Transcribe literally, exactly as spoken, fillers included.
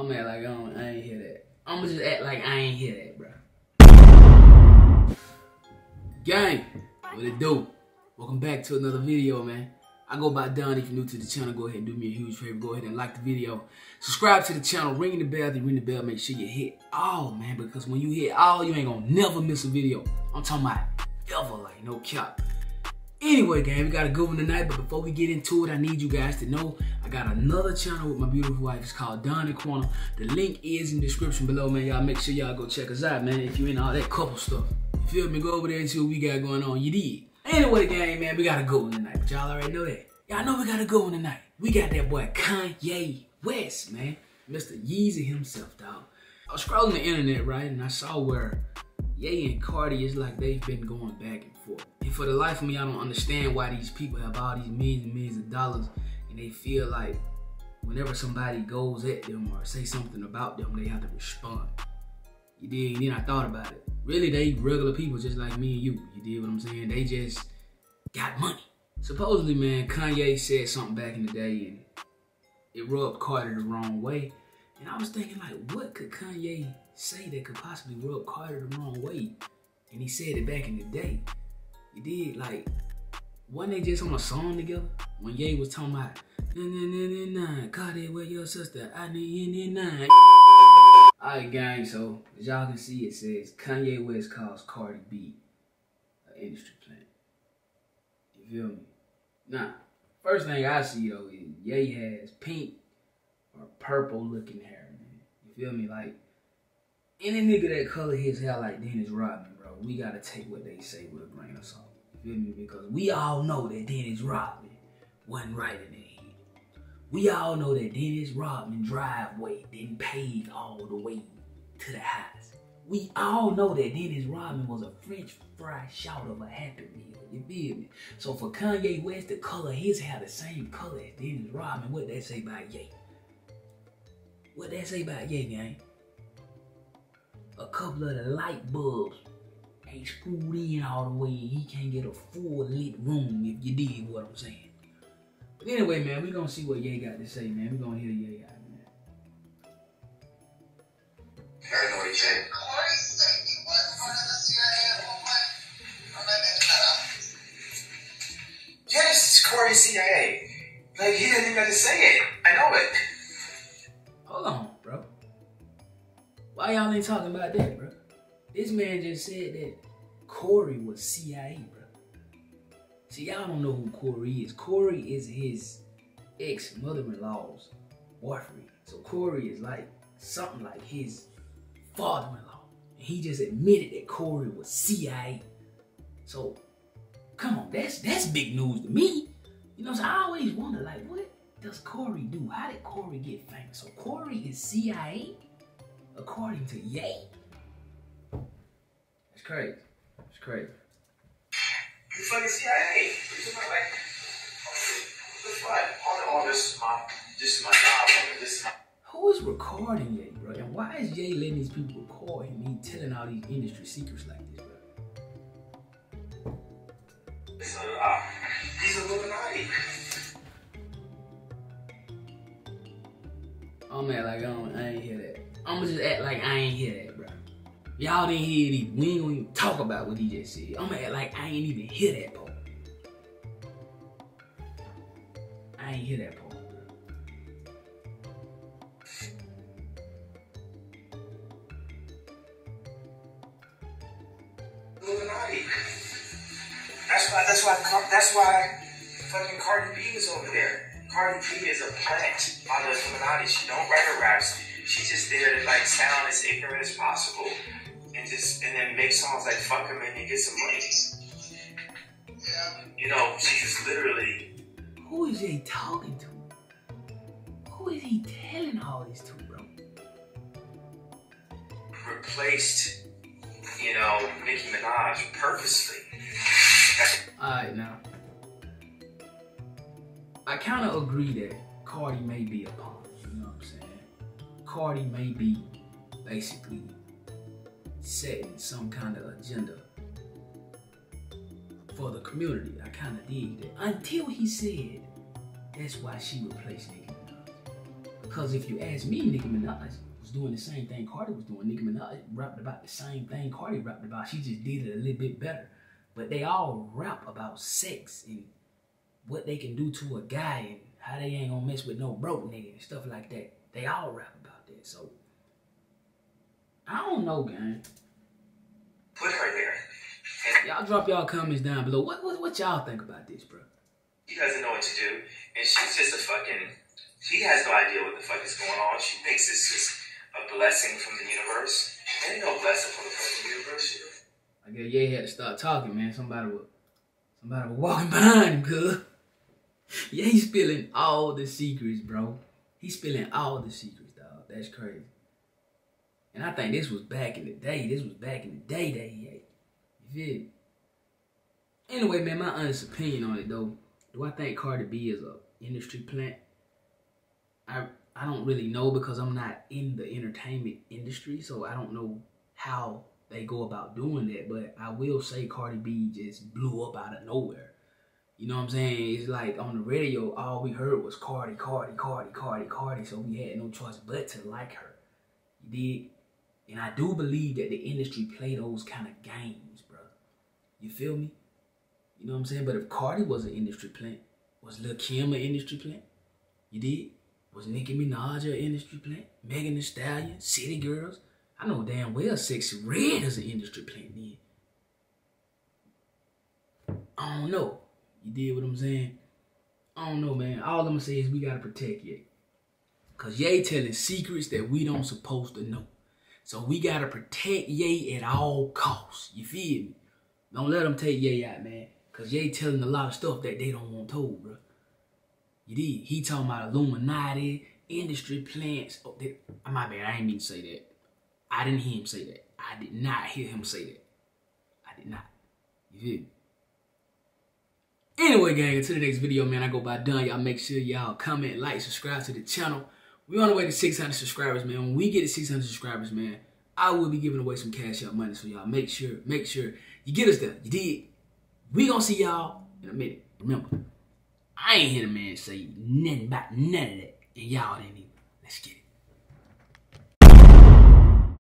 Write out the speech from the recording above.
I'm act like I, don't, I ain't hear that. I'ma just act like I ain't hear that, bro. Gang, what it do? Welcome back to another video, man. I go by Don. If you're new to the channel, go ahead and do me a huge favor. Go ahead and like the video. Subscribe to the channel. Ring the bell. Then ring the bell. Make sure you hit all, man. Because when you hit all, you ain't gonna never miss a video. I'm talking about ever, like no cap. Anyway, gang, we got a good one tonight. But before we get into it, I need you guys to know I got another channel with my beautiful wife. It's called Don and Quanah. The link is in the description below, man. Y'all make sure y'all go check us out, man. If you in all that couple stuff, you feel me? Go over there and see what we got going on. You did. Anyway, gang, man, we got a good one tonight. But y'all already know that. Y'all know we got a good one tonight. We got that boy Kanye West, man. Mister Yeezy himself, dog. I was scrolling the internet, right, and I saw where Ye and Cardi is like they've been going back and forth. And for the life of me, I don't understand why these people have all these millions and millions of dollars and they feel like whenever somebody goes at them or say something about them, they have to respond. You did, and then I thought about it. Really, they regular people just like me and you. You did what I'm saying? They just got money. Supposedly, man, Kanye said something back in the day and it rubbed Cardi the wrong way. And I was thinking, like, what could Kanye say that could possibly rub Cardi the wrong way? And he said it back in the day. He did, like, wasn't they just on a song together? When Ye was talking about, nah, nah, nah, nah, nah, Cardi with your sister, I need you, nah, nah. Alright, gang, so as y'all can see, it says Kanye West calls Cardi B an industry plant. You feel me? Now, first thing I see though is Ye has pink or purple looking hair, man. You feel me? Like, any nigga that color his hair like Dennis Rodman, bro, we gotta take what they say with a grain of salt. You feel me? Because we all know that Dennis Rodman wasn't right in the head. We all know that Dennis Rodman driveway didn't pave all the way to the house. We all know that Dennis Rodman was a French fry short of a Happy Meal. You feel me? So for Kanye West to color his hair the same color as Dennis Rodman, what that say about Ye? What that say about Ye, gang? A couple of the light bulbs ain't screwed in all the way. He can't get a full lit room if you dig what I'm saying. But anyway, man, we gonna see what Ye got to say, man. We gonna hear Ye out, man. Paranoid shit. Yes, it's Corey C I A. Like, he didn't even have to say it. I know it. Hold on, bro. Why y'all ain't talking about that, bro? This man just said that Corey was C I A, bro. See, y'all don't know who Corey is. Corey is his ex-mother-in-law's boyfriend. So Corey is like something like his father-in-law. And he just admitted that Corey was C I A. So, come on, that's that's big news to me. You know, so I always wonder, like, what does Corey do? How did Corey get famous? So Corey is C I A, according to Ye. That's crazy. That's crazy. You fucking C I A. You're talking like, what's what? Oh, no, this is my, this is my job. This is my. Who is recording Ye, bro? And why is Ye letting these people record him? He telling all these industry secrets like this, bro. It's a, uh, he's Illuminati. I'm act like I, don't, I ain't hear that. I'ma just act like I ain't hear that, bro. Y'all didn't hear it either. We ain't gonna even talk about what he just said. I'ma act like I ain't even hear that part. I ain't hear that part. Illuminati. That's why, that's why, that's why fucking Cardi B is over there. Cardi B is a plant on the Illuminati. She don't write her raps. She's just there to like sound as ignorant as possible. And just, and then make songs like fuck him and then get some money. Yeah. You know, she's just literally. Who is he talking to? Who is he telling all this to, bro? Replaced, you know, Nicki Minaj purposely. Alright, now. I kind of agree that Cardi may be a pawn. You know what I'm saying? Cardi may be basically setting some kind of agenda for the community. I kind of dig that. Until he said that's why she replaced Nicki Minaj. Because if you ask me, Nicki Minaj was doing the same thing Cardi was doing. Nicki Minaj rapped about the same thing Cardi rapped about. She just did it a little bit better. But they all rap about sex and what they can do to a guy and how they ain't gonna mess with no broke nigga and stuff like that. They all rap about that. So, I don't know, gang. Put her there. Y'all drop y'all comments down below. What what, what y'all think about this, bro? She doesn't know what to do. And she's just a fucking... She has no idea what the fuck is going on. She thinks it's just a blessing from the universe. There ain't no blessing from the fucking universe. I guess Ye had to start talking, man. Somebody was, somebody was walking behind him, cuz. Yeah, he's spilling all the secrets, bro. He's spilling all the secrets, dog. That's crazy. And I think this was back in the day. This was back in the day that he had. You feel me? Anyway, man, my honest opinion on it, though. Do I think Cardi B is a industry plant? I I don't really know because I'm not in the entertainment industry, so I don't know how they go about doing that. But I will say Cardi B just blew up out of nowhere. You know what I'm saying? It's like on the radio, all we heard was Cardi, Cardi, Cardi, Cardi, Cardi. So we had no choice but to like her. You dig? And I do believe that the industry play those kind of games, bro. You feel me? You know what I'm saying? But if Cardi was an industry plant, was Lil' Kim an industry plant? You dig? Was Nicki Minaj an industry plant? Megan Thee Stallion? City Girls? I know damn well Sexy Red is an industry plant then. I don't know. You did what I'm saying? I don't know, man. All I'm gonna say is we gotta protect Ye. Cause Ye telling secrets that we don't supposed to know. So we gotta protect Ye at all costs. You feel me? Don't let them take Ye out, man. Cause Ye telling a lot of stuff that they don't want told, bro. You did. He talking about Illuminati, industry plants. Oh, they, my bad, I ain't mean to say that. I didn't hear him say that. I did not hear him say that. I did not. You feel me? Anyway, gang, until the next video, man, I go by done. Y'all make sure y'all comment, like, subscribe to the channel. We on the way to six hundred subscribers, man. When we get to six hundred subscribers, man, I will be giving away some cash out money. So y'all make sure, make sure you get us there. You did. We gonna see y'all in a minute. Remember, I ain't hear the man say nothing about none of that. And y'all didn't either. Let's get it.